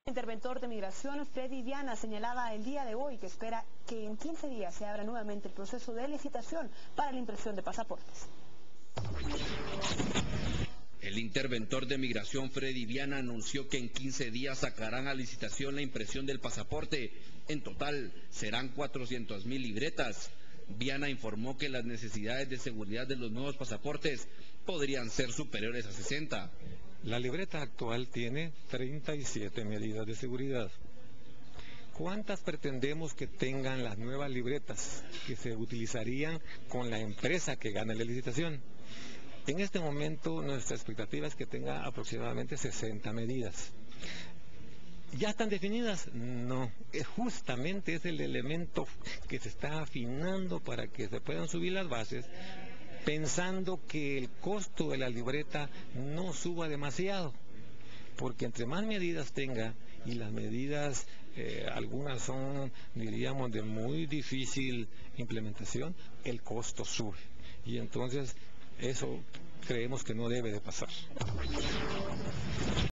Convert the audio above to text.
El interventor de migración, Freddy Viana, señalaba el día de hoy que espera que en 15 días se abra nuevamente el proceso de licitación para la impresión de pasaportes. El interventor de migración, Freddy Viana, anunció que en 15 días sacarán a licitación la impresión del pasaporte. En total serán 400,000 libretas. Viana informó que las necesidades de seguridad de los nuevos pasaportes podrían ser superiores a 60. La libreta actual tiene 37 medidas de seguridad. ¿Cuántas pretendemos que tengan las nuevas libretas que se utilizarían con la empresa que gane la licitación? En este momento nuestra expectativa es que tenga aproximadamente 60 medidas. ¿Ya están definidas? No, justamente es el elemento que se está afinando para que se puedan subir las bases, pensando que el costo de la libreta no suba demasiado, porque entre más medidas tenga, y las medidas, algunas son, diríamos, de muy difícil implementación, el costo sube. Y entonces eso creemos que no debe de pasar.